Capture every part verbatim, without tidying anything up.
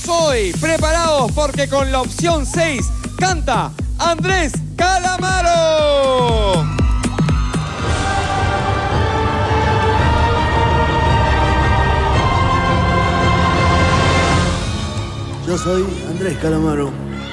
soy. Preparados porque con la opción seis canta Andrés Calamaro. Yo soy Andrés Calamaro.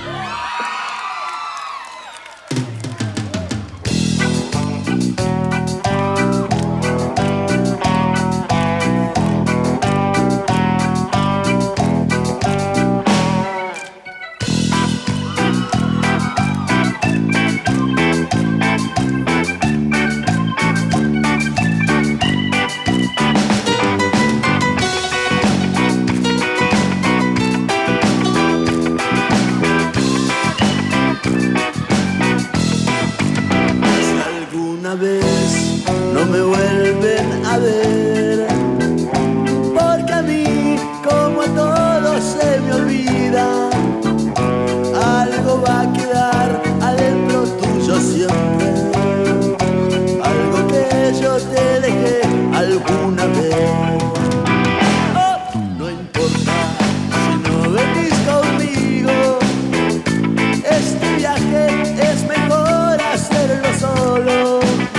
Vez no me vuelven a ver, porque a mí, como a todos, se me olvida. Algo va a quedar adentro tuyo siempre, algo que yo te dejé alguna vez. Oh, no importa si no venís conmigo, este viaje es mejor hacerlo solo.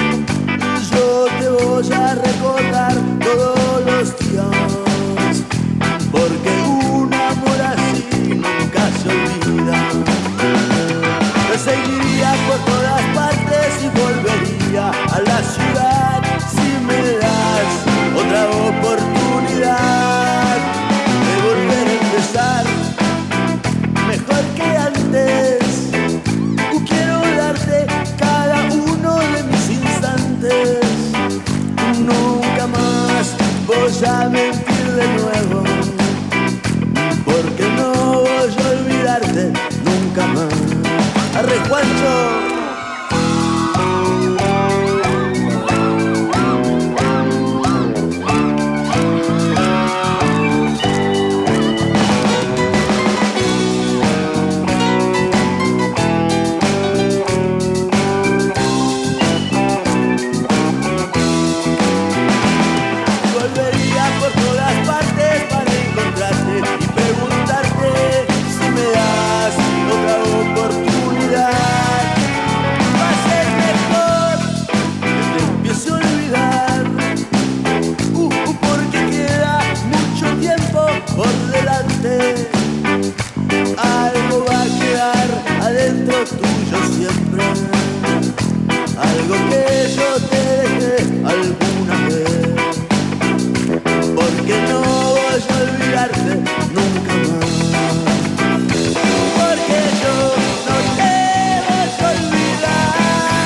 Voy a recordar todos los días, porque un amor así nunca se olvida. Yo seguiría por todas partes y volvería a la ciudad si me das otra oportunidad de volver a empezar mejor que antes. Quiero darte cada uno de mis instantes. Nunca más voy a mentir de nuevo, porque no voy a olvidarte nunca más. Arre, Juancho. Algo va a quedar adentro tuyo siempre, algo que yo te dejé alguna vez, porque no voy a olvidarte nunca más, porque yo no te voy a olvidar.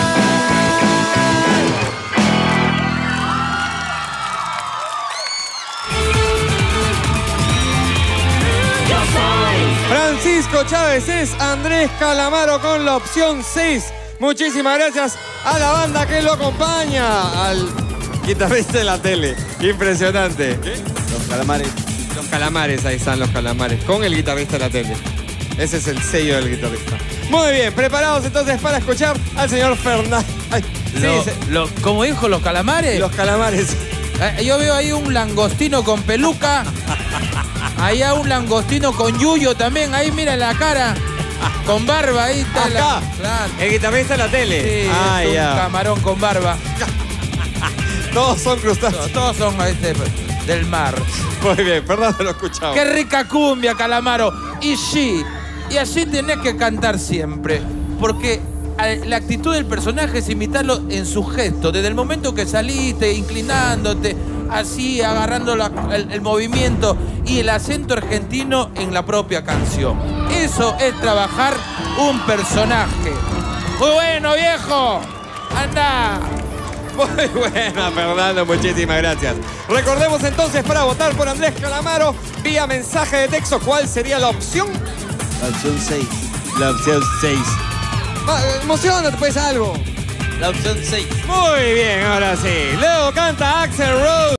Francisco Chávez es Andrés Calamaro con la opción seis. Muchísimas gracias a la banda que lo acompaña, al guitarrista de la tele. Impresionante. ¿Qué? Los calamares. Los calamares, ahí están los calamares, con el guitarrista de la tele. Ese es el sello del guitarrista. Muy bien, preparados entonces para escuchar al señor Fernández. Sí, lo, se... lo, ¿Cómo dijo, los calamares? Los calamares. Eh, yo veo ahí un langostino con peluca. Allá un langostino con yuyo también. Ahí mira la cara. Con barba, ahí está. Acá. La, claro. El guitarrista de la tele. Sí, ah, es ya. un camarón con barba. Todos son crustáceos. Todos son este, del mar. Muy bien, perdón, lo escuchamos. Qué rica cumbia, Calamaro. Y sí, y así tenés que cantar siempre. Porque la actitud del personaje es imitarlo en su gesto. Desde el momento que saliste, inclinándote, así, agarrando la, el, el movimiento y el acento argentino en la propia canción. Eso es trabajar un personaje. Muy bueno, viejo. Anda. Muy buena, Fernando, muchísimas gracias. Recordemos entonces, para votar por Andrés Calamaro, vía mensaje de texto, ¿cuál sería la opción? La opción seis. La opción seis. Emocionate, pues, algo. La opción seis. Muy bien, ahora sí. Luego canta Axl Rose.